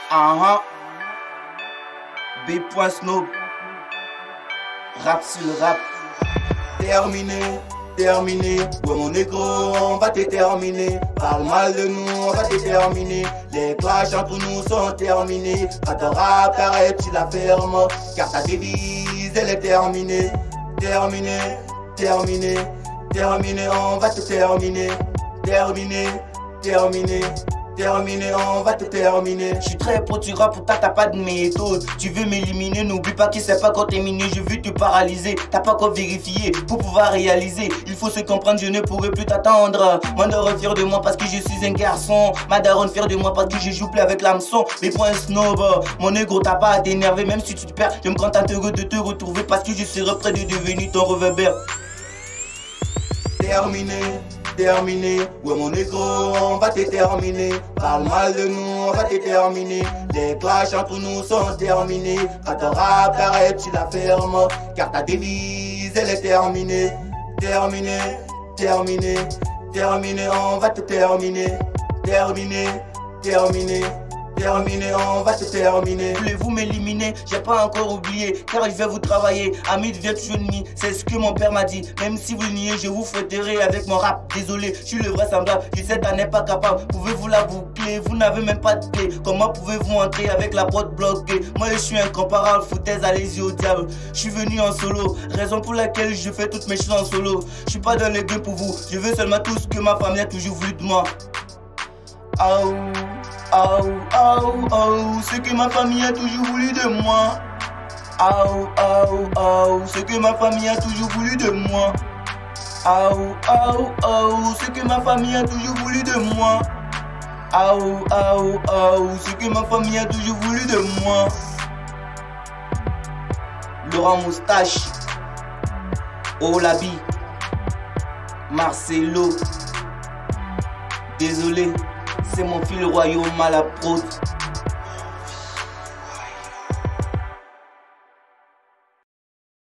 B.Snob, rap sur le rap. Terminé, terminé. Ouais mon négro, on va te terminer. Parle mal de nous, on va te terminer. Les clashs entre nous sont terminés. Quand ton rap arrête, tu la fermes. Car ta devise, elle est terminée. Terminé, terminé, terminé, on va te terminer. Terminé, terminé. Terminé, on va te terminer. Je suis très pro, tu rap, pourtant t'as pas de méthode. Tu veux m'éliminer, n'oublie pas qu'il sait pas quand t'es miné. Je veux te paralyser, t'as pas qu'à vérifier pour pouvoir réaliser. Il faut se comprendre, je ne pourrai plus t'attendre. Mon daronne fier de moi parce que je suis un garçon. Ma daronne fier de moi parce que je joue plus avec l'hameçon. B.Snob, mon négro t'as pas à t'énerver. Même si tu te perds, je me contenterai de te retrouver parce que je serai près de devenir ton reverbère. Terminé, terminé, ouais mon négro, on va te terminer. Parle mal de nous, on va te terminer. Les clashs entre nous sont terminés. Quand ton rap arrête, tu la fermes. Car ta devise, elle est terminée. Terminé, terminé, terminé, on va te terminer. Terminé, terminé. Terminé, on va te terminer. Voulez-vous m'éliminer? J'ai pas encore oublié, car je vais vous travailler. Ami devient toujours ennemi, c'est ce que mon père m'a dit. Même si vous le niez, je vous fouetterai avec mon rap. Désolé, je suis le vrai semblable, je sais t'en êtes pas capable. Pouvez-vous la boucler? Vous n'avez même pas de clé. Comment pouvez-vous entrer avec la porte bloquée? Moi je suis incomparable, foutaise, allez-y au diable. Je suis venu en solo, raison pour laquelle je fais toutes mes choses en solo. Je suis pas dans les games pour vous, je veux seulement tout ce que ma famille a toujours voulu de moi. Oh, oh, oh, oh, ce que ma famille a toujours voulu de moi. Oh, oh, oh, ce que ma famille a toujours voulu de moi. Oh, oh, oh, ce que ma famille a toujours voulu de moi. Oh, oh, oh, ce que ma famille a toujours voulu de moi. Laurent Moustache, Olabi, Marcelo. Désolé. C'est mon fil royaume à la prod.